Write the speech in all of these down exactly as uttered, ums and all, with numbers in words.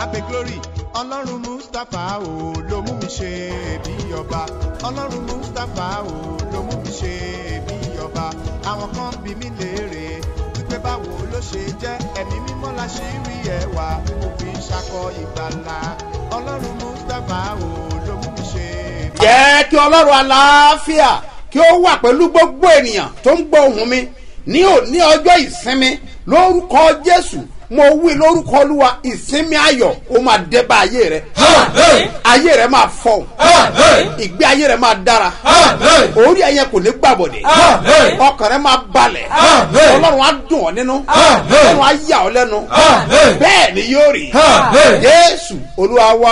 abe glory ọlọ́run mustapha o ló mú mi ṣe bí ọba ọlọ́run mustapha o ló mú mi ṣe bí ọba àwọn kan bí mi léèrè wípé báwo ló ṣe jẹ́ ẹ̀mí mímọ́ la ṣe rí ẹwà òfin ṣakọ ìgbàlà ọlọ́run mustapha o ló mú mi ṣe. jẹ́ kí ọlọ́run àlàáfíà kí ó wà pẹ̀lú gbogbo ènìyàn tó ń gbọ́ ohùn mi ní òní ọjọ́ ìsinmi lórúkọ jésù mo wí lórúkọ olúwa ìsinmi ayọ̀ ó máa dé bá ayé rẹ ayé rẹ máa fọ́ ìgbé ayé rẹ máa dára orí ẹyẹ kò ní gbàbọ̀dẹ̀ ọkàn rẹ máa balẹ̀ ọlọ́run á dùn ọ́ nínú ọlọ́run á yà ọ́ lẹ́nu bẹ́ẹ̀ ni yóò rí jésù olúwa wa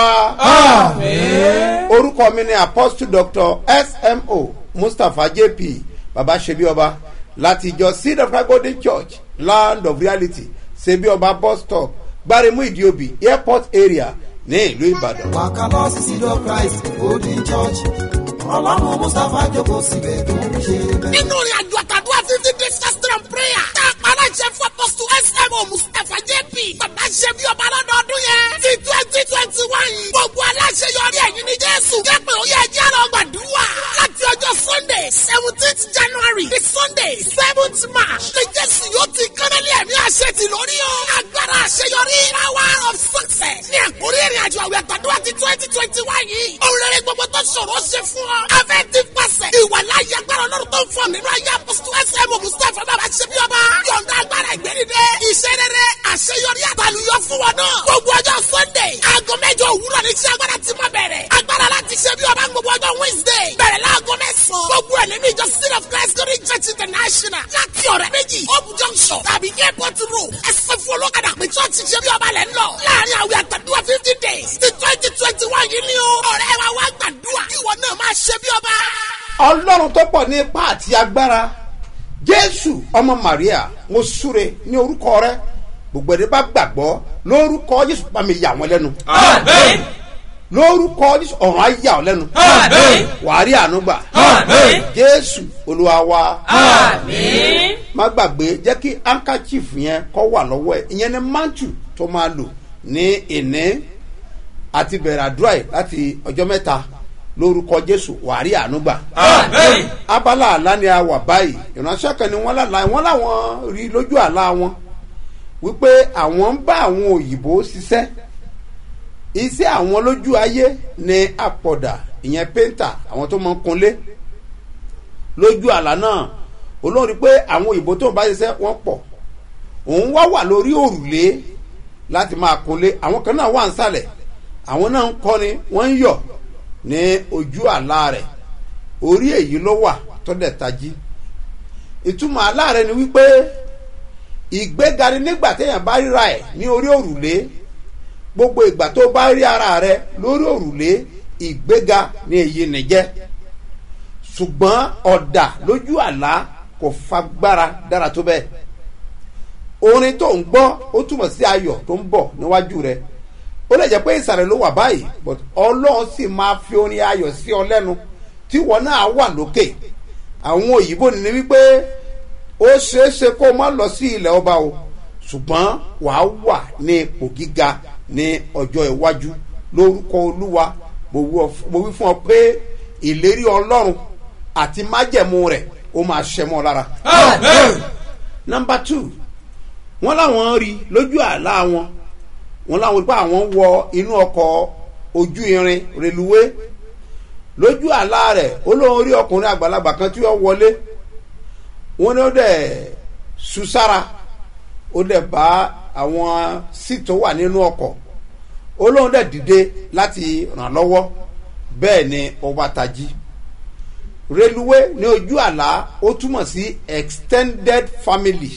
orúkọ mi ni apostle doctor S M O Mustapha J P baba ṣebí ọba láti ìjọ seed of God golden church land of reality ṣebí ọba bus stop gbaremu ìdíòbí airport area ní ìlú ìbàdàn. wàkàlọ́ sí seed of Christ golden church ọlọ́run Mustapha jókòó síbẹ̀ tó ń ṣe bẹ́ẹ̀. nínú ìrìn àjò àtàdúrà fifty days fasting and prayer tá a pa aláṣẹ fún apostle S M O Mustapha J P bàbá ṣebí ọba lọ́dọọdún yẹn ti twenty twenty one gbogbo aláṣẹ yọrí ẹ̀yìn ní jésù jẹ́ pé ó yẹ ẹjẹ́ lọ gbàdúrà láti ọjọ́ sunday seventeenth january di sunday seventh march ní jésù yóò ti kánálí ẹ̀mí àṣetì lórí o agbára àṣeyọrí power of success ní àkórí ìrìn àjò àwẹ̀ àtàdúrà ti twenty twenty one yìí òun rere gbogbo tó ṣòro ṣe fún ọ afẹ́ ti pàṣẹ ìwà láyé agbára ọlọ́run tó ń fọ nínú ayé apostol S M O Mustapha bàbá ṣebí ọba yọ̀ǹda agbára ìgbẹ́nidé iṣẹ́ rere àṣeyọrí àtàlùyọ fún wọn náà gbogbo ọjọ́ sunday aago mẹ́jọ òwúrọ̀ ní iṣẹ́ agbára ti máa bẹ̀rẹ̀ agbára láti ṣebí ọba gbogbo ọjọ́ wednesday bẹ̀rẹ̀ láago mẹ́sàn-án gbogbo ẹ̀ nínú ìjọ seed of Christ glory church international láti ọ̀rẹ́ méjì hope junction tàbí airport road ẹsẹ̀ fún olókàdá pé church ṣebí ọba lẹ́ ń lọ láàrin àwẹ̀ àtàdúrà fifty days ti twenty twenty one yìí ni o ọ̀rẹ́ wa wá gbàdúrà ìwọ náà máa ṣebí ọba. ọlọ́run tó pọ̀ ní ipá àti agbára jésù ọmọ maria mo súre ní orúkọ rẹ gbogbo ẹni bá gbàgbọ́ lórúkọ jésù bá mi yà wọ́n lẹ́nu. àmín. lórúkọ jésù ọ̀run á yà ọ́ lẹ́nu. àmín. wàá rí àánú gbà. àmín. jésù olúwa wa. àmín. má gbàgbé jẹ́ kí handkerchief yẹn kó wà lọ́wọ́ ẹ̀ ìyẹn ni mantu tó máa lò ní ìní àti bẹ̀rẹ̀ àdúrà yìí láti ọjọ́ mẹ́ta lórúkọ jésù wàá rí àánú gbà. àmín. abala àlá ni a wà báyìí ìránṣẹ́ kan ni wọ́n lálàá wọ́n láwọn rí lójú àlá wọn wípé àwọn ń bá àwọn òyìnbó ṣiṣẹ́ iṣẹ́ àwọn lójú ayé ní àpọ̀dà ìyẹn pẹ́ńtà àwọn tó máa ń kunlé lójú àlá náà olórí pé àwọn òyìnbó tó ń bá ṣiṣẹ́ wọ́n pọ̀ òun wá wà lórí òrùlé láti máa kunlé àwọn kan náà wà ń sàlẹ̀ àwọn náà ń kọ́ni wọ́n ń yọ̀ ní ojú àlá rẹ̀ orí èyí ló wà tó dẹ̀ tají ìtumọ̀ àlá rẹ̀ ni wípé ìgbéga ni nígbà téèyàn bá ríra ẹ̀ ní orí òrùlé gbogbo ìgbà tó bá rí ara rẹ̀ lórí òrùlé ìgbéga ni èyí nìjẹ́ ṣùgbọ́n ọ̀dà lójú àlá kò fagbára dára tó bẹ́ẹ̀ orin tó ń gbọ́ ó túmọ̀ sí ayọ̀ tó ń bọ̀ níwájú rẹ̀ ó lè jẹ́ pé ìsàlẹ̀ ló wà báyìí but ọlọ́run sì máa fi orin ayọ̀ sí ọ lẹ́nu tí wọn náà wà lókè àwọn òyìnbó ní wípé ó ṣeéṣe kó má lọ sí ilẹ̀ ọba o ṣùgbọ́n wàá wà ní ipò gíga ní ọjọ́ iwájú lórúkọ olúwa mo wí fún ọ pé ìlérí ọlọ́run àti májẹ̀mú rẹ̀ ó máa ṣẹ mọ́ lára. number two wọ́n láwọn rí lójú àlá wọn wọ́n láwọn rí pé àwọn wọ inú ọkọ̀ ojú irin reluwé lójú àlá rẹ̀ ó lóun rí ọkùnrin àgbàlagbà kan tí wọ́n wọlé wọ́n ní ó dẹ̀ ṣùsára ó dẹ̀ bá àwọn sí tó wà nínú ọkọ̀ ó lóun dẹ̀ dìde láti ràn lọ́wọ́ bẹ́ẹ̀ ni ọba tají reluwé ní ojú àlá ó túmọ̀ sí extended family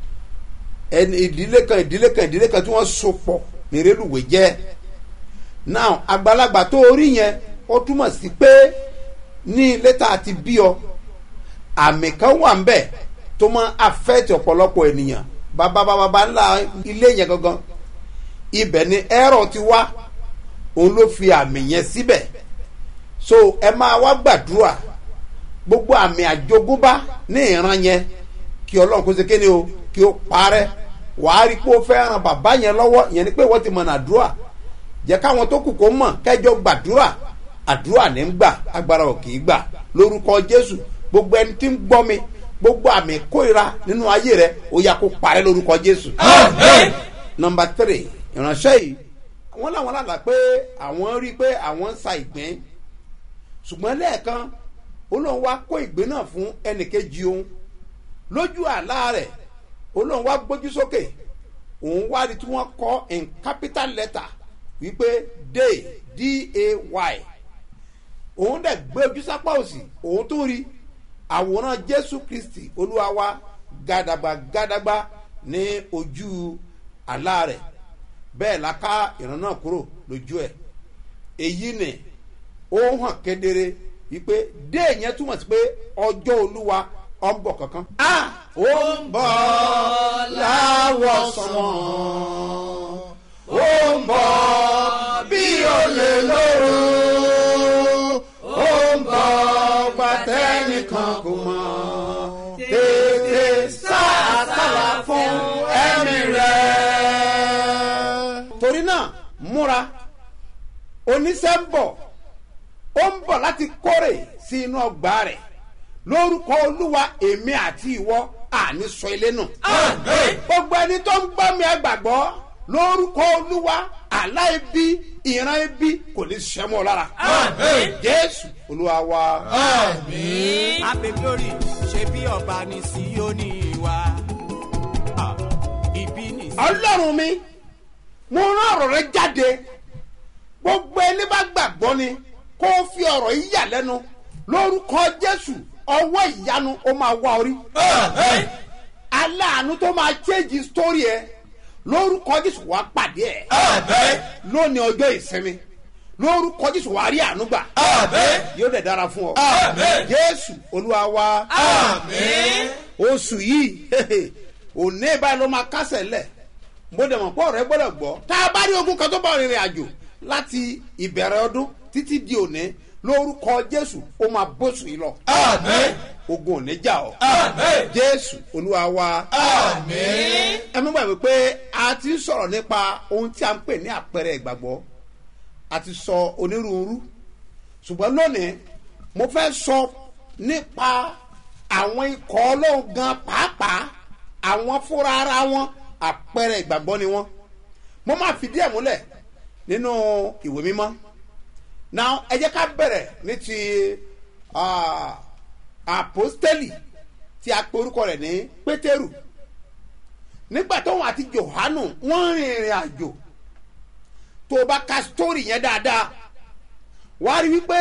ẹni ìdílé kan ìdílé kan ìdílé kan tí wọ́n so pọ̀ ní reluwé jẹ́ now àgbàlagbà tó orí yẹn ó túmọ̀ sí pé ní ilé tá a ti bí ọ àmì kan wà ń bẹ̀ tó máa affect ọ̀pọ̀lọpọ̀ ènìyàn bàbá bàbá ńlá ilé yẹn gangan ibẹ̀ ni ẹ̀rọ ti wá òun ló fi àmì yẹn síbẹ̀ so ẹ máa wá gbàdúrà gbogbo àmì àjogúnbá ní ìran yẹn kí ọlọ́run kó ṣe kéde o kí ó parẹ́ wàá rí pé ó fẹ́ ran bàbá yẹn lọ́wọ́ ìyẹn ni pé wọ́n ti mọ̀ nàdúrà jẹ́ káwọn tó kù kó mọ̀ kẹjọ gbàdúrà àdúrà ní ń gbà agbára ò kì í gbà lórúkọ Jésù. Gbogbo ẹni tí ń gbọ́ mi gbogbo àmì kórìíra nínú ayé rẹ ó yá kó parẹ́ lórúkọ Jésù. Nọmba three ìránṣẹ́ yìí wọ́n láwọn lálàá pé àwọn rí i pé àwọn ń sa ìgbín ṣùgbọ́n lẹ́ẹ̀kan olóhùn wá kó ìgbín náà fún ẹnìkejì òun lójú àlá rẹ̀ olóhùn wá gbójú sókè òun wá rí tí wọ́n kọ in capital letter wípé day d-a-y òun dẹ̀ gbé ojú sápá òsì òun tó rí àwòrán Jésù Kristi Olúwa wa gàdàgbà gàdàgbà ní ojú àlá rẹ̀ bẹ́ẹ̀ la ká ìran náà kúrò lójú ẹ̀ èyí ni ó hàn kedere wípé dé yẹn túmọ̀ sí pé ọjọ́ Olúwa ó ń bọ̀ kankan. a ó ń bọ̀ láwọ̀ sàn ó ń bọ̀ bí olè lóru ó ń bọ̀ gbàtẹ́nìkan kò mọ̀ tètè sá àsálà fún ẹ̀mí rẹ̀. Torí náà múra oníṣẹ́ ń bọ̀ ó ń bọ̀ láti kórè sí inú ọgbà rẹ̀ lórúkọ Olúwa èmi àti ìwọ àní sọ ilé nù. Gbogbo ẹni tó ń gbọ́ mi ẹ gbàgbọ́ lórúkọ Olúwa àlá ibi ìran ibi kò ní ṣẹ mọ́ lára. Jésù Olúwa wa. Happy glory ṣe bí ọba ní Síónì wa. Ibi ní. Ọlọ́run mi mo rán ọ̀rọ̀ rẹ jáde gbogbo ẹni bá gbàgbọ́ ni kó fi ọ̀rọ̀ yìí yà lẹ́nu lórúkọ Jésù ọwọ́ ìyanu ó máa wá orí. Aláàánú tó máa change story ẹ lórúkọ Jésù wá pàdé ẹ lónìí ọjọ́ ìsinmi lórúkọ Jésù wá rí àánú gbà yóò dẹ̀ dára fún ọ. Jésù Olúwa wa. Oṣù yìí òní báyìí ló máa kásẹ̀ lẹ̀ mo dẹ̀ mọ̀ pé ọ̀rẹ́ gbọ́dọ̀ gbọ́ tá a bá rí ogun kan tó bá rìnrìn àjò láti ìbẹ̀rẹ̀ ọdún títí di òní lórúkọ Jésù ó máa bóṣù yìí lọ. Ogun ò ní jà ọ́. Jésù Olúwa wa. Ẹ mọ̀ gbàgbé pé a ti ń sọ̀rọ̀ nípa ohun tí a ń pè ní àpẹẹrẹ ìgbàgbọ́ a ti sọ onírúurú ṣùgbọ́n lónìí mo fẹ́ sọ nípa àwọn ikọ̀ Ọlọ́run gan pàápàá àwọn fúnra ara wọn àpẹẹrẹ ìgbàgbọ́ ni wọ́n. Mo máa fìdí ẹ̀ múlẹ̀ nínú ìwé mímọ́. Now ẹ jẹ́ ká bẹ̀rẹ̀ ní ti àpọ́stélì tí a pe orúkọ rẹ̀ ní Pétérù. Nígbà tóun àti Jòhánù wọ́n rìn ìrìn àjò tó o bá ka sítórì yẹn dáadáa wàá rí wípé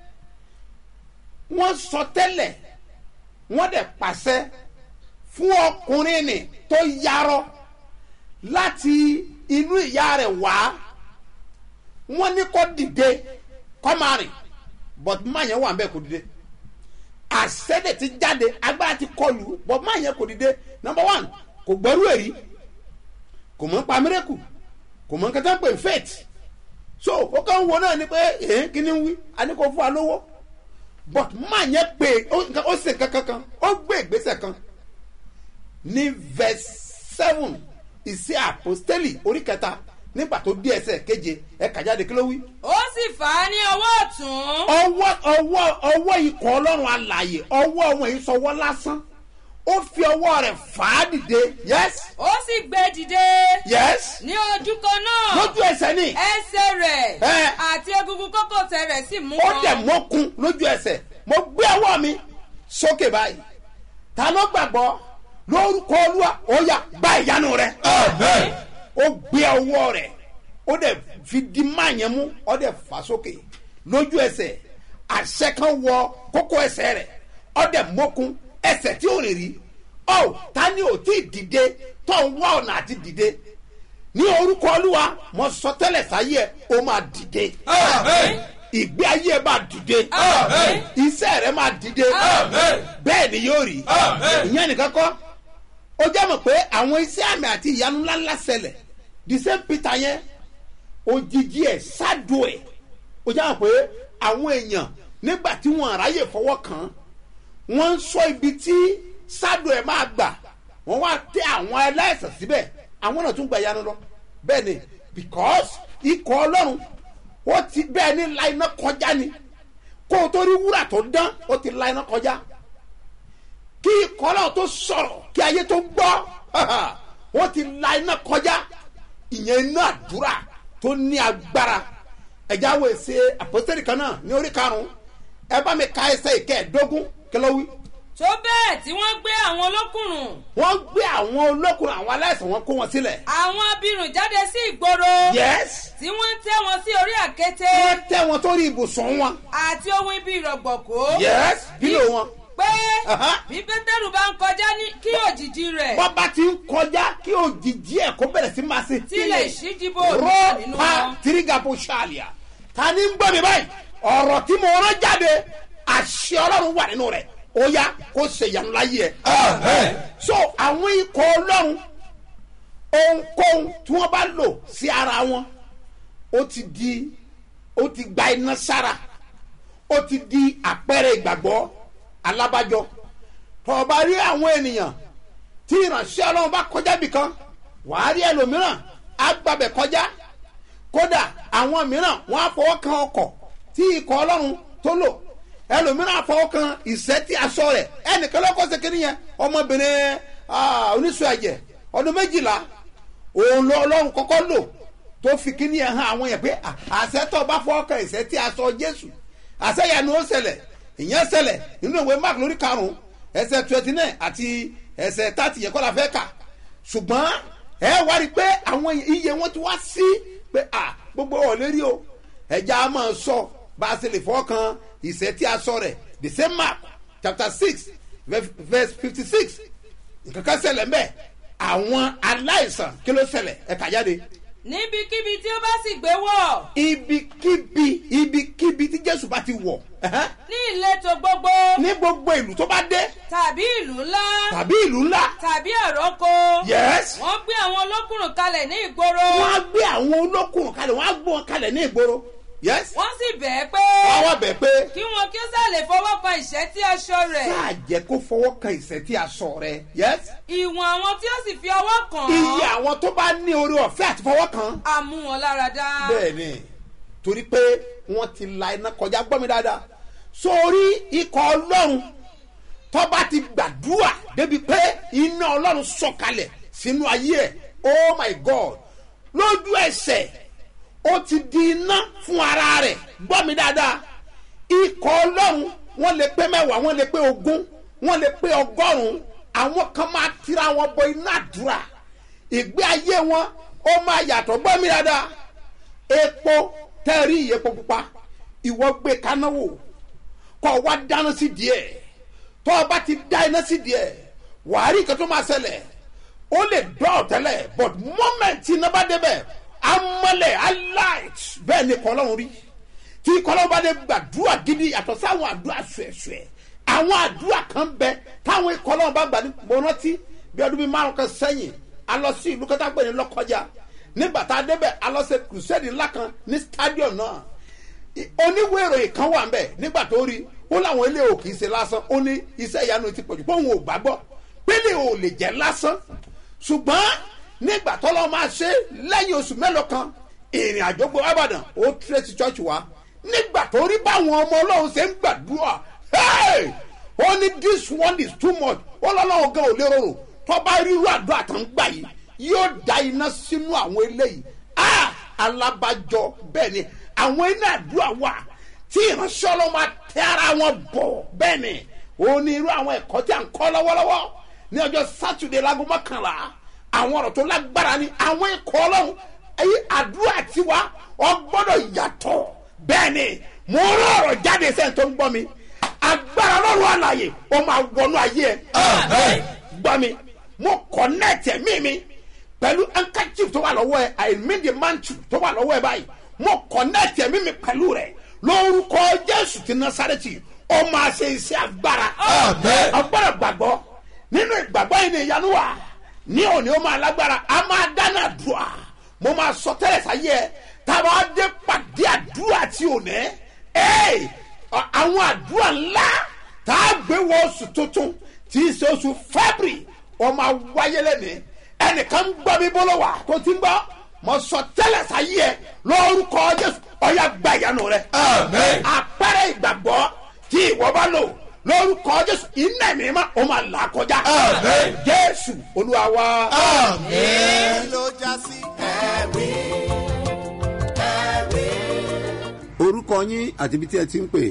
wọ́n sọ tẹ́lẹ̀ wọ́n dẹ̀ pàṣẹ fún ọkùnrin nì tó yarọ láti inú ìyá rẹ̀ wá wọ́n ní kó dìde kó máa rìn but máa yẹn wà ń bẹ́ẹ̀ kó dìde àṣẹ́dẹ̀ ti jáde agbára ti kọlù but máa yẹn kó dìde number one kò gbẹ́rú èrí kò mọ̀ ń pa mírẹ́kù kò mọ̀ ń kẹta ń pè faith so ó kàn ń wo náà ni pé èé kí ni ń wí a ní kó fún wa lówó but máa yẹn pé ó ṣe kankan kan ó gbé ìgbésẹ̀ kan ní verse seven ìṣe àpọ́stélì orí kẹta nígbà tó dé ẹsẹ̀ keje ẹ kà jáde kí ló wí. ó sì fà á ní ọwọ́ ọ̀tún. ọwọ́ ọwọ́ ọwọ́ ikọ̀ Ọlọ́run alààyè ọwọ́ wọn yìí sọwọ́ lásán ó fi ọwọ́ rẹ̀ fà á dìde. yes. ó sì gbé dìde. yes. ní ojú kan náà. lójú ẹsẹ̀ ni. ẹsẹ̀ rẹ̀. ẹ àti egungun kókósẹ̀ rẹ̀ sì mú wọn. ó dẹ̀ mọ́kun lójú ẹsẹ̀ mo gbé ọwọ́ mi sókè báyìí ta ló gbàgbọ́ lórúkọ Olúwa ó yá gba ìyanu rẹ̀. Amen. ó gbé ọwọ́ rẹ̀ ó dẹ̀ fi di máa yẹn mú ó dẹ̀ fà sókè lójú ẹsẹ̀ àṣẹ kan wọ kókó ẹsẹ̀ rẹ̀ ó dẹ̀ mọ́kun ẹsẹ̀ tí ò rè rí ọ ta ni ò tí ì dìde tó ń wá ọ̀nà àti dìde ní orúkọ Olúwa mo sọ tẹ́lẹ̀ sáyé ẹ ó máa dìde. Amen. ìgbé ayé ẹ máa dìde. Amen. iṣẹ́ rẹ máa dìde. Amen. bẹ́ẹ̀ ni yóò rí. Amen. ìyẹn nìkan kọ́ ó jẹ́ mọ̀ pé àwọn iṣẹ́ àmì àti ìyanu ńláńlá ṣẹlẹ̀ the same Peter yẹn òjijì ẹ̀ ṣáàdù ẹ̀ ó jẹ́ mọ̀ pé àwọn èèyàn nígbà tí wọ́n àráyè fọwọ́ kàn án wọ́n ń sọ ibi tí ṣáàdù ẹ̀ máa gbà wọ́n wá tẹ àwọn aláìsàn síbẹ̀ àwọn náà tún gba ìyanu lọ bẹ́ẹ̀ ni because ikọ̀ ọlọ́run ó ti bẹ́ẹ̀ ní la iná kọjá ni kó o tó rí wúrà tó dán ó ti la iná kọjá kí ikọ̀ ọlọ́run tó sọ̀rọ̀ kí ayé tó gbọ́ ó ti la iná kọjá ìyẹn iná àdúrà tó ní agbára ẹ̀já wo èsè àpòsílẹ̀ kan náà ní orí karùn-ún ẹ bá mi ka ẹsẹ̀ ìkẹẹ̀ẹ́dógún kí ló wí. tó bẹ́ẹ̀ tí wọ́n gbé àwọn olókùnrùn. wọ́n gbé àwọn olókùnrùn àwọn aláìsàn wọn kó wọn sílẹ̀. àwọn abirùn jáde sí ìgboro. yes. tí wọ́n tẹ́ wọn sí orí àkéte. wọ́n tẹ́ wọn sórí ibùsùn wọn. àti ohun ibi ìrọ̀gbọ̀kó. yes bílò wọn. pé bí pétérù bá ń kọjá ní kí òjìji rẹ̀. wọ́n bá ti ń kọjá kí òjìji ẹ̀ kó bẹ̀rẹ̀ sí máa ṣe. tí lè ṣíjìbò nínú wọn. rọ́ọ̀pá tìrìgàpọ̀ ṣáàlìyà ta ni ń gbọ́ mi báyìí ọ̀rọ̀ tí mo rán jáde àṣẹ ọlọ́run wà nínú rẹ̀ ó yá kó ṣe ìyanu láyé ẹ̀. so àwọn ikọ̀ ọlọ́run ohunkóhun tí wọ́n bá lò sí ara wọn ó ti di ó ti gba iná sára ó ti di àpẹẹrẹ ìgbàgbọ́ alábàjọ tó o bá rí àwọn ènìyàn tí ìránṣẹ́ ọlọ́run bá kọjá bìkan wàá rí ẹlòmíràn á gbàbẹ̀ kọjá kódà àwọn mìíràn wọ́n á fọwọ́ kan ọkọ̀ tí ikọ̀ ọlọ́run tó lò ẹlòmíràn á fọwọ́ kan ìṣẹ́ tí aṣọ rẹ̀ ẹnìkan lọ́kọ́ ṣe kí nìyẹn ọmọbìnrin oníṣòwò ẹ̀jẹ̀ ọdún méjìlá òun lọ ọlọ́run kọ́kọ́ lò tó fi kí nìyẹn hàn àwọn yẹn pé àṣẹ tó bá fọwọ́ kan ìṣẹ́ tí aṣọ Jésù àṣẹ yẹn ni ó ṣẹlẹ̀ ìyẹn ṣẹlẹ̀ nínú ìwé Mark lórí karùn-ún ẹsẹ̀ twenty nine àti ẹsẹ̀ thirty yẹn kọ́ la fẹ́ kà ṣùgbọ́n ẹ wá rí i pé àwọn iye wọn ti wá sí pé à gbogbo ọ̀lẹ́rí o ẹja a máa sọ bá a ṣe lè fọ́ kan ìṣẹ́ tí a sọ rẹ̀ the same Mark chapter six verse fifty six nǹkan kan ṣẹlẹ̀ ń bẹ̀ àwọn aláìsàn kí ló ṣẹlẹ̀ ẹ kà jáde. níbikíbi tí ó bá sì gbé wọ̀. ibikíbi ibikíbi tí Jésù bá ti wọ̀. ní ìletò gbogbo. ní gbogbo ìlú tó bá dé. tàbí ìlú ńlá. tàbí ìlú ńlá. tàbí àrọ́kọ. yes. wọ́n gbé àwọn olókùnrùn kalẹ̀ ní ìgboro. wọ́n á gbé àwọn olókùnrùn kalẹ̀ wọ́n á gbé wọn kalẹ̀ ní ìgboro. yes. wọ́n sì bẹ̀ẹ́ pé. wọ́n wá bẹ̀ẹ́ pé. kí wọn kí ó sá lè fọwọ́ kan ìṣẹ́ tí aṣọ rẹ̀. sáà jẹ́ kó fọwọ́ kan ìṣẹ́ tí aṣọ rẹ̀. yes. ìwọ̀n àwọn tí ó sì fi ọwọ́ kàn. iye àwọn tó bá ní orí ọ̀fẹ́ àti fọwọ́ kan. a mú wọn lára dá. bẹ́ẹ̀ni torí pé wọ́n ti la iná kọjá gbọ́ mi dáadáa sórí ikọ̀ ọlọ́run tó bá ti gbàdúrà débi pé iná ọlọ́run sọ̀kalẹ̀ sínú ayé ẹ̀ oh my God lójú ẹsẹ̀ ó ti di iná fún ara rẹ̀ gbọ́ mi dáadáa ikọ̀ ọlọ́run wọ́n lè pé mẹ́wàá wọ́n lè pé ogún wọ́n lè pé ọgọ́rùn-ún àwọn kan máa tira wọn bọ iná àdúrà ìgbé ayé wọn ó máa yàtọ̀ gbọ́ mi dáadáa epo tẹ́rí epo pupa ìwọ gbé kaná wò kọ́ wá dáná sí díẹ̀ tó o bá ti dá iná sí díẹ̀ wàá rí nǹkan tó máa ṣẹlẹ̀ ó lè dọ́ tẹ́lẹ̀ but moment tí iná bá débẹ̀ amọ̀lẹ̀ alight bẹ́ẹ̀ ni kọ́lọ́run rí tí kọ́lọ́run bá dé gbàdúrà gidi yàtọ̀ sáwọn àdúrà ṣùẹ̀ṣùẹ̀ àwọn àdúrà kan bẹ táwọn kọ́lọ́run bá gbà ní mọ́nátì bí ọdún bíi márùn kan sẹ́yìn a lọ sí ìlú kẹta pé ní Lọ́kọ́jà nígbà tá a débẹ̀ a lọ ṣe crusade ńlá kan ní stadium náà oníwèé ìròyìn kan wà ńbẹ̀ nígbà tó rí ó láwọn ilé ò kì í ṣe lásán ó ní iṣẹ́ ìyanu ti pọ̀jù pé òun ò gbàgbọ́ pélé ò lè jẹ́ lásán ṣùgbọ́n nígbà tó lọ́ máa ṣe lẹ́yìn oṣù mélòó kan ìrìn àjò gbọ́ Ìbàdàn ó tírèsì church wa nígbà tó rí báwọn ọmọ Ọlọ́run ṣe ń gbàdúrà ó ní this one is too much ó lọ́lọ́run gan ò lè rorò tó bá ríru àdúrà tó ń gbà yìí yóò da iná sínú àwọn eléyìí ah alábàjọ bẹ́ẹ̀ ni àwọn iná àdúrà wà tí ìránṣẹ́ Ọlọ́run máa tẹ ara wọn bọ̀ bẹ́ẹ̀ ni ó ní irú àwọn ẹ̀kọ́ tí a ń kọ́ lọ́wọ́lọ́wọ́ ní ọjọ́ sátidé láago mọ́kànlá àwọn ọ̀rọ̀ tó lágbára ni àwọn ikọ̀ Ọlọ́run ẹ̀yí àdúrà tiwa ó gbọ́dọ̀ yàtọ̀ bẹ́ẹ̀ ni mo rán ọ̀rọ̀ jáde sẹ́yìn tó ń gbọ́ mi agbára Ọlọ́run àlàyé ó máa wọnú ayé ẹ̀ gbọ́ mi mo connect ẹ̀mí mi pẹ̀lú handkerchief tó wà lọ́wọ́ ẹ̀ I mean the mantle tó wà lọ́wọ́ ẹ̀ báyìí mo connect ẹ̀mí mi pẹ̀lú rẹ̀ lórúkọ Jésù ti Násárẹ́tì ó máa ṣe iṣẹ́ agbára agbára gbàgbọ́ nínú ìgbàgbọ́ yìí ni ìyanu wà ní òní ó máa lágbára a máa dáná àdúrà mo máa sọ tẹ́lẹ̀ sáyé ẹ táwa dé pàdé àdúrà tí ò ní ẹ àwọn àdúrà ńlá tá a gbé wọ oṣù tuntun tí í ṣe oṣù February ó máa wáyé lẹ́nìí ẹnìkan ń gbọ́ mi bọ́lọ̀ wá tó ti ń gbọ́ mo sọ tẹ́lẹ̀ sáyé ẹ lórúkọ Jésù ọ̀yà gba ìyanu rẹ. Àmín. àpẹẹrẹ ìgbàgbọ́ tí ìwọ bá lò lórúkọ Jésù iná ẹ̀mí mímọ́ ó máa là kọjá. Àmín. Jésù Olúwa wa. Àmín. èyí ló já sí ẹ̀rí ẹ̀rí. orúkọ yín àti ibi tí ẹ ti ń pè.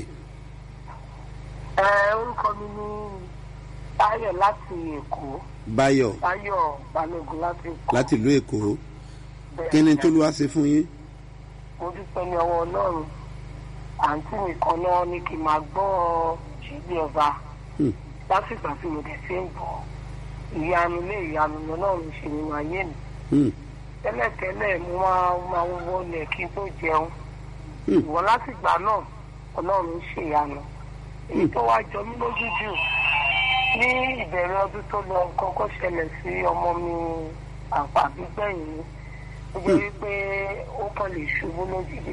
ẹ orúkọ mi ní Báyọ̀ láti Èkó. Báyọ̀ Báyọ̀ Balógun láti Èkó. láti ìlú Èkó. Bẹ́ẹ̀ kí ni ni. t'Olúwa ṣe fún yín. mo dúpẹ́ ní ọwọ́ Ọlọ́run àǹtí mi kan náà ní kí n máa gbọ́ ṣíbí ọba Hmm. lásìgbà tí mo dẹ̀ ṣe ń bọ̀ ìyanu lé ìyanu ní Ọlọ́run ṣe nínú ayé mi. Hmm. tẹ́lẹ̀tẹ́lẹ̀ mo máa máa ń wọlé kí n tó jẹun Hmm. ìwọ látìgbà náà Ọlọ́run ṣe ìyanu èyí tó wá jọ mí lójú jù ní ìbẹ̀rẹ̀ ọdún tó lọ kọ́kọ́ ṣẹlẹ̀ sí ọmọ mi àpàbí gbẹ̀yìn ni ó jẹ́ wípé ó kàn lè ṣubú lójijì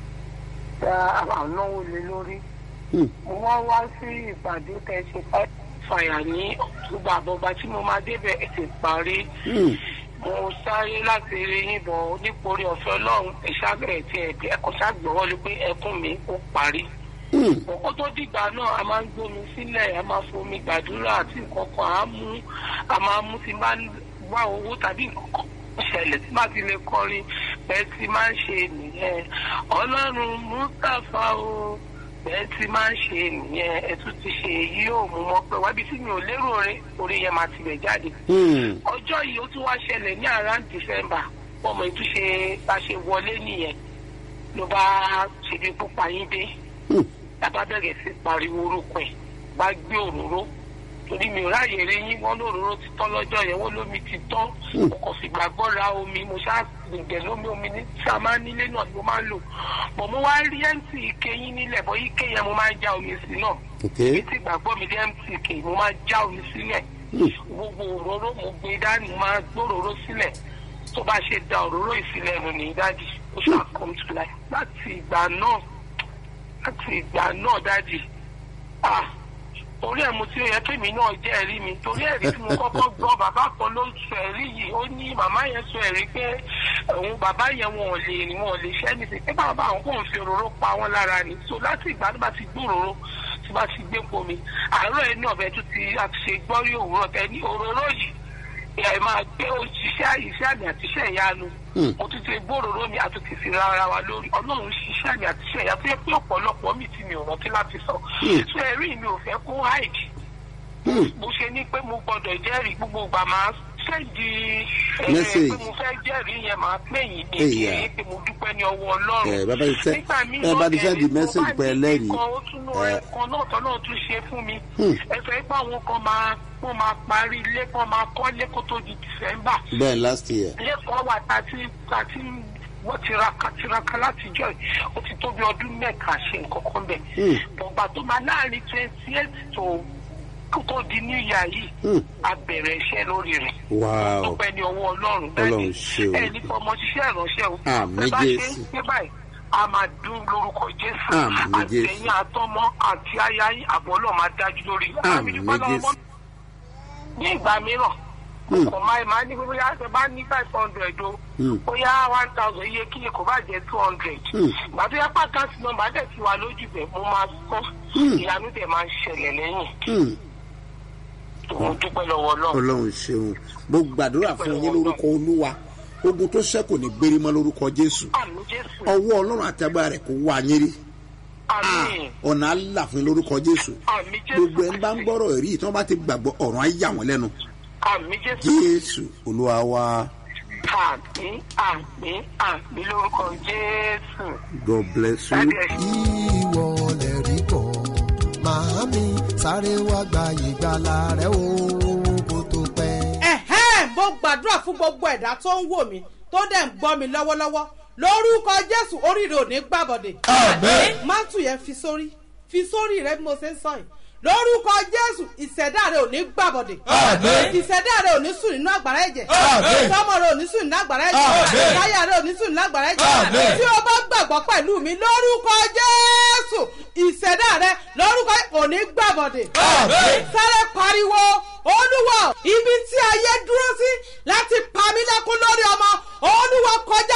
tá ànáwó lé lórí. Hmm. mo wá wá sí ìpàdé tẹ́ ṣe fàyà ní ọ̀túnba àbọ̀bá tí mo máa débẹ̀ ètò ìparí. Hmm. mo sáré láti rí yìnbọn nípòrí ọ̀fẹ́ Ọlọ́run ìṣàbẹ̀rẹ̀ tí ẹ̀bí ẹ̀kọ́ ṣàgbọ́wọ́ lé pé ẹkún mi ó parí. Hmm. Kókó tó dìgbà náà a máa ń gbómi sílẹ̀ a máa fomi gbàdúrà àti nǹkan kan a mú a máa mú ti máa ń wá owó tàbí nǹkan kan ṣẹlẹ̀ tí máa ti lè kọrin bẹ́ẹ̀ tí máa ń ṣe nìyẹn Ọlọ́run Mustapha o bẹ́ẹ̀ tí máa ń ṣe nìyẹn ẹ tún ti ṣe èyí ò mú mọ́ pé wábi tí mi ò lérò rẹ orí yẹn máa tilẹ̀ jáde. Hmm. ọjọ́ yìí ó tún wá ṣẹlẹ̀ ní around December ọmọ ìtúnṣe bá ṣe wọlé nìyẹn ló bá ṣe bí pupa yín dé Hmm. tàbá bẹ̀rẹ̀ sí pariwo orúkọ ẹ̀ bá gbé òróró torí mi ò ráàyè rí yín wọ́n lóróró ti tán lọ́jọ́ yẹn wọ́n lómi ti tán mo kàn fi gbàgbọ́ ra omi mo ṣáà gbẹ̀gbẹ̀ lómi omi ní tí a máa ń nílé náà ni mo máa ń lò bọ̀ mo wá rí ẹ̀ǹtì ike yín nílẹ̀ bọ́ ike yẹn mo máa ń já omi sí náà Okay. èyí tí gbàgbọ́ mi dé ẹ̀ǹtì ike mo máa ń já omi sílẹ̀ Hmm. gbogbo òróró mo gbé dání mo máa gbóróró sílẹ̀ tó bá ṣe da òróró ìsílẹ̀ nù ní dájì ó ṣáà come to life láti ìgbà náà láti ìgbà náà dájì ah orí ẹ̀ mo tí ó yẹ kémi náà jẹ́ ẹ̀rí mi torí ẹ̀rí tí mo kọ́kọ́ gbọ́ bàbá kan ló sọ ẹ̀rí yìí ó ní màmá yẹn sọ ẹ̀rí pé òun bàbá yẹn wọn ò lè rìn wọn ò lè ṣẹ́ nìsín pé bàbá àwọn kò ń fi òróró pa wọn lára ni so láti ìgbà tó bá ti gbòòrò tó bá ti gbé pomi àárọ̀ ẹ̀ náà bẹ́ẹ̀ tó ti ṣe gbọ́rí òwúrọ̀ tẹ ní òróró yìí ẹ máa gbé òṣìṣẹ́ iṣẹ́ àmì àti iṣẹ́ ìyanu mo tún ti gbòòrò mi àti ti fi rárá wa lórí Ọlọ́run ṣiṣẹ́ àmì àti iṣẹ́ ìyanu tó yẹ pé ọ̀pọ̀lọpọ̀ mi tí mi ò rántí láti sọ so ẹ̀rí mi ò fẹ́ kó hide bó ṣe ní pé mo gbọ́dọ̀ jẹ́rìí gbogbo ìgbà máa sẹ́ẹ̀dì ẹ̀rẹ́ pé mo fẹ́ jẹ́rìí yẹn máa pè yín ní kí ẹ pé mo dúpẹ́ ní ọwọ́ Ọlọ́run bàbá yìí sẹ́ ẹ bá ti sẹ́ẹ̀dì mẹ́sẹ̀gì pẹ̀ lẹ́rìí. ó tún lọ ẹ̀kan náà tọ́ náà tún ṣe fún mi ẹ sọ pé àwọn kan máa wọ́n máa parí ilé kan máa kọ́ lẹ́kọ́ tó di December. bẹ́ẹ̀ last year. lẹ́kọ̀ọ́ wà tá a ti wọ́n tiraka tiraka látijọ́ yìí ó ti tó bí ọdún mẹ́ta ṣe nǹkan kan bẹ̀. bọ̀gbà tó máa láàrin twenty eight tó kó tó di new year yìí a bẹ̀rẹ̀ iṣẹ́ lórí rẹ̀. Wow. tó pẹ́ ní ọwọ́ Ọlọ́run Ọlọ́run ṣe o. ẹ ní fọmọ ṣiṣẹ́ ìránṣẹ́ o. Àmín bá ṣe ń Jésù. gbé báyìí a máa dún lórúkọ Jésù. Àmín Jésù. àtẹ̀yìn àtọmọ àti aya yín àbọ̀ Ọlọ́run máa dájú lórí. Àmín Jésù. ní ìgbà mìíràn kò máa máa ní gbogbo yàrá tó bá ní five hundred o ó yá one thousand iye kíyè kò bá jẹ́ two hundred ìgbà tó yá pàkáǹtì nọ́mbà dẹ̀ ti wà lójú bẹ̀ mo máa sọ ìyanu dẹ̀ máa ń ṣẹlẹ̀ lẹ́yìn mo dúpẹ́ lọ́wọ́ Ọlọ́run. Ọlọ́run ṣeun mo gbàdúrà fún yín lórúkọ Olúwa ogun tó ṣẹ́ kò ní gbérí mọ́ lórúkọ Jésù Àmín Jésù. ọwọ́ Ọlọ́run àti agbára rẹ̀ kò wá yín rí Àmín. ọ̀nà àlà fún yín lórúkọ Jésù Àmín Jésù. gbogbo ẹni bá ń gbọ́rọ̀ èrí tí wọ́n bá ti gbàgbọ́ ọ̀run á yà wọ́n lẹ́nu Àmín Jésù. Jésù Olúwa wa. Àmín àmín àmín lórúkọ Jésù. God bless you. ìwọ lè rí kọ́ màámi sáré wá gba ìgbàlà rẹ o kó tó pẹ́. ẹ̀hẹ́n mo gbàdúrà fún gbogbo ẹ̀dá tó ń wò mí tó dẹ̀ ń gbọ́ mi lọ́wọ́lọ́wọ́ lórúkọ Jésù oríire ò ní gbàbọ̀dẹ̀. Àmín. mátù yẹn fi sórí fi sórí rẹ bí mo ṣe ń sọ yìí lórúkọ Jésù ìṣẹ̀dá rẹ ò ní gbàbọ̀dẹ̀. Àmín. ìṣẹ̀dá rẹ ò ní sùn nínú àgbàrá ẹ̀jẹ̀. Àmín. ìtọ́mọ rẹ ò ní sùn nínú àgbàrá ẹ̀jẹ̀. Àmín. táyà rẹ ò ní sùn nínú àgbàrá ẹ̀jẹ̀. Àmín. tí o bá gbàgbọ́ pẹ̀lú mi lórúkọ Jésù ìṣẹ̀dá rẹ lórúkọ ò ní gbàbọ̀dẹ̀. Àmín. sáré pariwo Olúwa ibi tí ayé dúró sí láti pa mí lẹ́kún lórí ọmọ Olúwa kọjá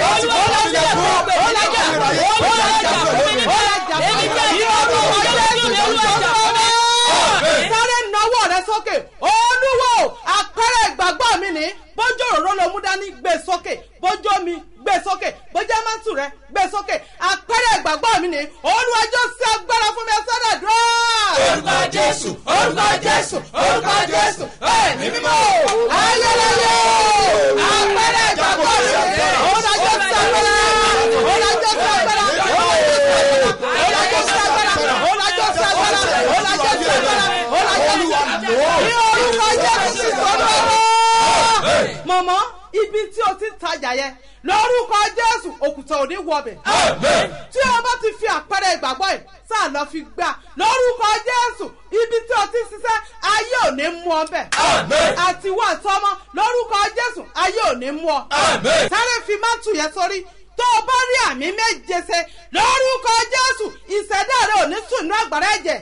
sáré náwó rẹ sókè olúwo àpẹẹrẹ ìgbàgbọ́ mi ní bójú òróró ló mú dání gbé sókè bójú omi gbé sókè bójú ẹmọ́tù rẹ gbé sókè àpẹẹrẹ ìgbàgbọ́ mi ní olúwàjọ́ sí agbára fún mi ẹsẹ̀ rẹ̀ dúró. orúkọ jésù orúkọ jésù orúkọ jésù ẹ̀mí mímọ́ ayẹyẹ àpẹẹrẹ ìgbàgbọ́ mi olúwàjọ́ sí agbára olúwàjọ́ sí agbára olúwàjọ́ sí agbára olúwàjọ́ sí agbára olúwàjọ́ sí agbára olúwàjọ́ sí agbára ní orúkọ jésù olúwa. mọ̀mọ́ ibi tí o ti ń tajà yẹn lórúkọ jésù òkùtà ò ní wọbẹ̀. tí o bá ti fi àpẹẹrẹ ìgbàgbọ́ yìí sáà lọ fi gbà lórúkọ jésù ibi tí o ti ń ṣiṣẹ́ ayé ò ní mú ọ bẹ̀. àti wọ́n àtọmọ lórúkọ jésù ayé ò ní mú ọ. sáré fi mátù yẹn sórí tó o bá rí àmì méje ṣe lórúkọ jésù ìṣẹ̀dá rẹ ò ní sùn ní àgbàrá ẹ̀jẹ̀.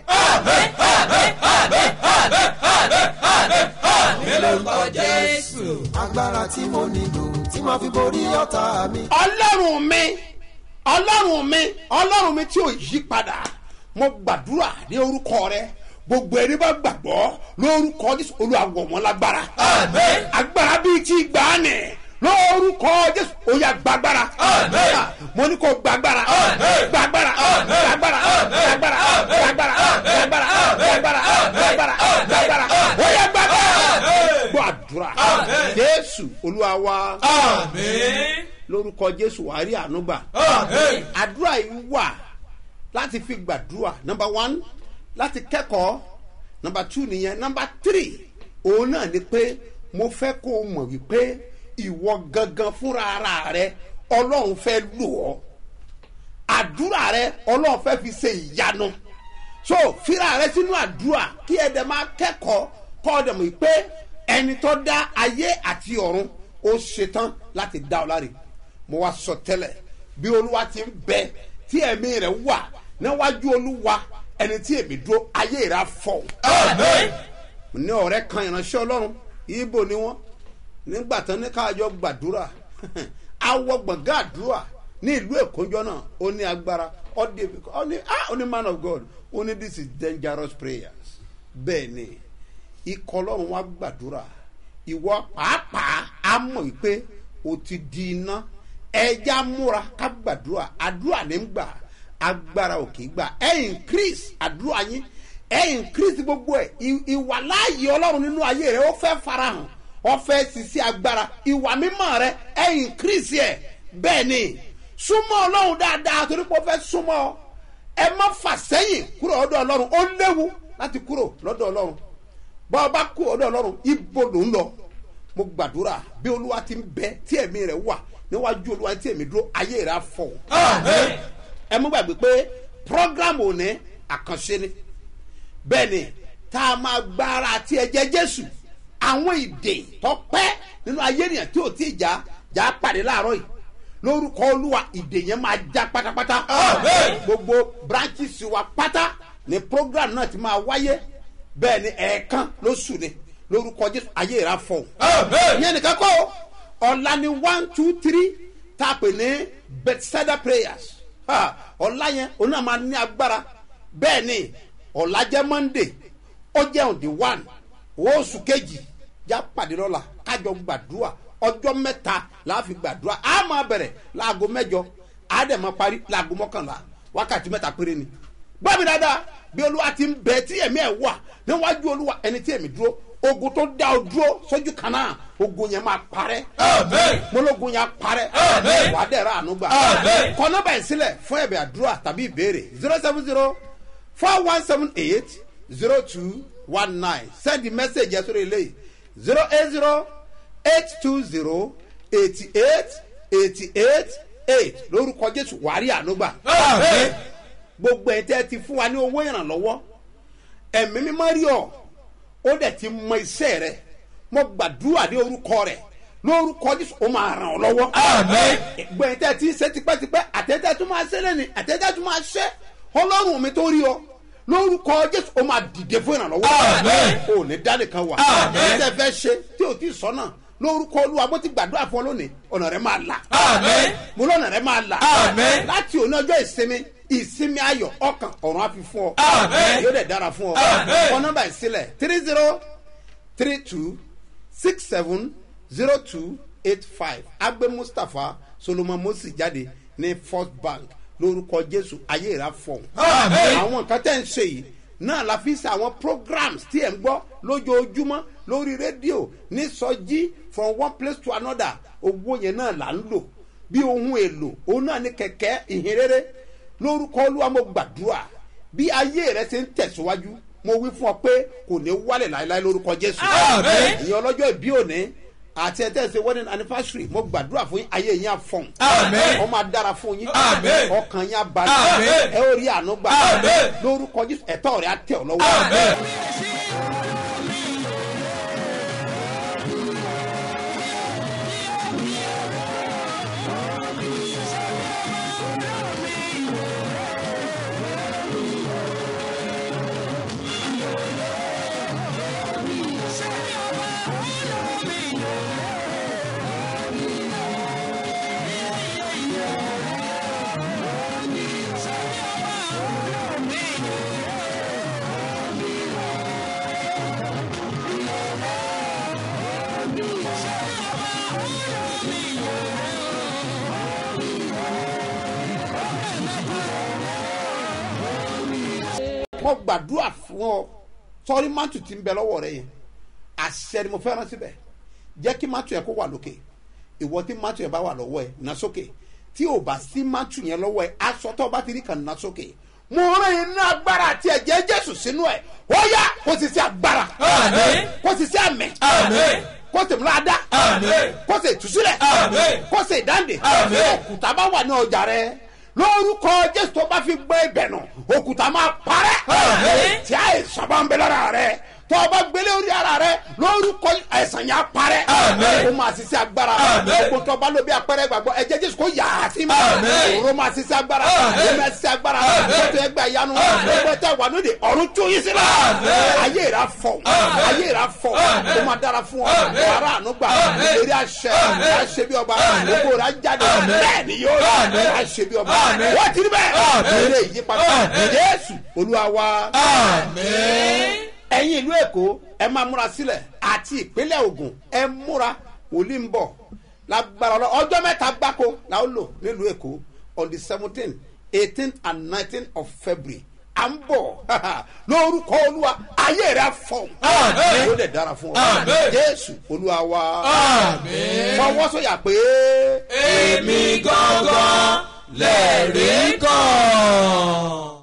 lórúkọ jésù. agbára tí mo nílò tí màá fi borí ọ̀tá mi. ọlọ́run mi ọlọ́run mi ọlọ́run mi tí ò yí padà mo gbàdúrà ní orúkọ rẹ gbogbo ẹni bá gbàgbọ́ lórúkọ jésù olúwa wọ̀ wọ́n lágbára. agbára bíi ti gbàánì lórúkọ jésù ó yá gbàgbára. mo ní kó gbàgbára gbàgbára gbàgbára gbàgbára gbàgbára gbàgbára gbàgbára gbàgbára gbàgbára ó yá gbàgbára. gbọ́ àdúrà jésù olúwa wa lórúkọ jésù wàá rí àánú gbà. àdúrà yìí wà láti fi gbàdúrà number one láti kẹ́kọ̀ọ́ number two nìyẹn number three òun náà ni pé mo fẹ́ kó o mọ̀ wípé ìwọ gangan fúnra ara rẹ ọlọ́run fẹ́ lò ọ́ àdúrà rẹ ọlọ́run fẹ́ fi ṣe ìyanu so fíra rẹ sínú àdúrà kí ẹ dẹ̀ máa kẹ́kọ̀ọ́ kọ́ ọ dẹ̀ mọ̀ pé ẹni tó dá ayé àti ọ̀run ó ṣetán láti dá ọ láre mo wá sọ tẹ́lẹ̀ bí olúwa ti ń bẹ tí ẹ̀mí rẹ̀ wà níwájú olúwa ẹni tí èmi dúró ayé rẹ̀ fọ́. ní ọ̀rẹ́ kan ìránṣẹ́ ọlọ́run ibo ni wọ́n nígbà tán ní káàjọ gbàdúrà awọ gbọ̀ngàn àdúrà ní ìlú èkójọ náà ó ní agbára ó ní ah ó ní man of God ó ní this is dangerous prayers bẹ́ẹ̀ ni ikọ̀ ọlọ́run wá gbàdúrà ìwọ pàápàá á mọ̀ wípé o ti di iná ẹja múra ká gbàdúrà àdúrà ní gbà agbára òkè gbà ẹ increase àdúrà yín ẹ increase gbogbo ẹ ìwà láàyè ọlọ́run nínú ayé rẹ ó fẹ́ farahàn ó fẹ́ sisi agbára ìwà mímọ́ rẹ ẹ increase ẹ bẹ́ẹ̀ ni súnmọ́ ọlọ́run dáadáa torí pé ó fẹ́ súnmọ́ ẹ má fà sẹ́yìn kúrò lọ́dọ̀ ọlọ́run ó léwu láti kúrò lọ́dọ̀ ọlọ́run bá ọba kú ọ̀dọ̀ ọlọ́run ibo ló ń lọ mo gbàdúrà bí olúwa ti ń bẹ tí ẹ̀mí rẹ̀ wà níwájú olúwa tí ẹ̀mí dúró ayé rẹ̀ fọ́ ẹ mú gbàgbé pé programu òní àkànṣe ni bẹ́ẹ̀ ni tá a máa gbára àti ẹ̀jẹ̀ jésù àwọn ìdè tó pẹ́ nínú ayé nìyẹn tí ò tí ì já já pàdé láàárọ̀ yìí lórúkọ olúwa ìdè yẹn máa já pátápátá gbogbo branches wa pátá ni program náà ti máa wáyé bẹ́ẹ̀ ni ẹ̀ẹ̀kan lóṣù ni lórúkọ jésù ayé ìra fọ́ ìyẹn nìkan kọ́ ọ̀la ni one two three tá a pè ní Bethesda prayers ọ̀la yẹn òun náà máa ní agbára bẹ́ẹ̀ ni ọ̀la jẹ́ Monday ó jẹ́ on the one oṣù kejì já pàdé lọ́la kájọ gbàdúrà ọjọ́ mẹ́ta la fi gbàdúrà á máa bẹ̀rẹ̀ láago mẹ́jọ á dẹ̀ máa parí láago mọ́kànlá wákàtí mẹ́ta péré ni gbọ́ mi dáadáa bí olúwa ti ń bẹ tí ẹ̀mí ẹ̀ wà níwájú olúwa ẹni tí ẹ̀mí dúró ogun tó dá o dúró sójú kan náà ogun yẹn máa parẹ́ mọ́lógun yẹn á parẹ́ wàá dẹ̀ra àánú gbà kọ nọ́mbà yìí sílẹ̀ fún ẹ̀bẹ̀ àdúrà tàbí ìbéèrè zero seven zero four one seven eight zero two one nine send the message yẹn sórí eléyìí zero eight zero eight two zero eighty eight eighty eight eight lórúkọ jésù wàá rí àánú gbà gbogbo ẹ̀ tẹ́ ti fún wa ní owó ìrànlọ́wọ́ ẹ̀mí mímọ́ rí ọ ó dẹ̀ ti mọ iṣẹ́ rẹ mo gbàdúrà ní orúkọ rẹ lórúkọ Jésù ó máa ràn ọ́ lọ́wọ́. Àmín. gbẹ̀yìntẹ́ tí ń ṣe tipẹ́tipẹ́ àtẹ́tẹ́ tó máa ṣe lẹ́ni àtẹ́tẹ́ tó máa ṣe ọlọ́run mi tó rí ọ lórúkọ Jésù ó máa dìde fún ìrànlọ́wọ́. Àmín. ò ní dá nìkan wà. Àmín. ẹ̀jẹ̀ fẹ́ ṣe tí ò tí ì sọ́nà lórúkọ Olúwa bó ti gbàdúrà fún ọ lónìí ọ̀nà rẹ máa là. Àmín. mo lọ́nà rẹ máa là. Àmín. láti òní ọjọ́ ìsinmi ìsinmi ayọ̀ ọkàn ọ̀run á fi fún ọ. Àmín. yóò dẹ̀ dára fún ọ. Àmín. kọ nọ́mbà ìsílẹ̀ three zero three two six seven zero two eight five agbe Mustapha Solomon Mosi jáde ní First Bank lórúkọ Jésù ayé ìrà fọ̀hún. Àmín. àwọn nǹkan tẹ́ ń ṣe yìí náà la fi ṣe àwọn programs tí ẹ̀ ń gbọ́ lójoojúmọ́ lórí rédíò ní sọjí from one place to another owó yẹn náà là ń lò bí ohun èlò òun náà ní kẹ̀kẹ́ ìhìnrere lórúkọ Olúwa mo gbàdúrà bí ayé rẹ ṣe ń tẹ̀síwájú mo wí fún ọ pé kò ní wálẹ̀ láéláé lórúkọ Jésù. Àmín. ìyẹn ọlọ́jọ́ ìbí òní àti ẹ̀ tẹ̀sí wedding anniversary mo gbàdúrà fún yín ayé yín á fọ̀hún. Àmín. ó máa dára fún yín. Àmín. ọkàn yín á balẹ̀. Àmín. ẹ ó rí àánú gbà. Àmín. lórúkọ Jésù ẹ̀tọ́ rẹ̀ á tẹ̀ ọ́ lọ́wọ́. Àmín. mo gbàdúrà fún ọ sọrí mátù tí ń bẹ lọ́wọ́ rẹ yẹn àṣẹ ni mo fẹ́ràn síbẹ̀ jẹ́ kí mátù yẹn kó wà lókè ìwọ tí mátù yẹn bá wà lọ́wọ́ ẹ nà sókè tí ò bá sí mátù yẹn lọ́wọ́ ẹ aṣọ tó bá ti rí kan nà sókè mo rán iná agbára àti ẹ̀jẹ̀ Jésù sínú ẹ̀ ó yá kó sì sí agbára Àmín. kó sì sí àmì Àmín. kó sì múra dá Àmín. kó sì túsílẹ̀ Àmín. kó sì dáǹdè Àmín. òkúta bá wà ní ọjà rẹ lórúkọ Jésù tó bá fi gbé ibẹ̀ nù òkúta máa parẹ́. Àmín. tí àìsàn bá ń bẹ lára rẹ tó o bá gbélé orí ara rẹ lórúkọ àìsàn yẹn á parẹ́. Àmín. ó máa ṣiṣẹ́ agbára. Àmín. gbogbo tó bá ló bí apẹ̀rẹ̀ gbàgbọ́ ẹ̀jẹ̀ Jésù kó yà á sí mi. Àmín. òró máa ṣiṣẹ́ agbára. Àmín. ó máa ṣiṣẹ́ agbára. Àmín. tó tó ẹgbẹ́ ìyanu. Àmín. gbogbo tẹ wà lóde ọ̀run tó yín sílẹ̀. Àmín. ayé rà fọ̀. Àmín. ayé rà fọ̀. Àmín. ó máa dára fún ọ. Àmín. wàrà àánú gbà. Àmín. ìlérí àṣẹ. Àmín. àṣẹ bí ọba. Àmín. gbogbo rà jáde. Àmín. bẹ́ẹ̀ ni yóò rà. Àmín. àṣẹ bí ọba. Àmín. wọ́n ti rí bẹ́ẹ̀. Àmín. eré ìyípadà. Àmín. Jésù Olúwa wa. Àmín. ẹ̀yin ìlú Èkó ẹ máa múra sílẹ̀ àti ìpínlẹ̀ Ògùn ẹ múra wòlíì ń bọ̀ lágbára ọlọ́ ọjọ́ mẹ́ta gbáko la ó lò nílùú Èkó on the seventeen eighteen and nineteen of February à ń bọ̀ lórúkọ Olúwa ayé rẹ̀ fọ̀ Àmín. yóò dẹ̀ dára fún ọ Àmín. Jésù Olúwa wa Àmín. fọwọ́ sọ̀yà pé Èmi gangan lẹ̀rí kan.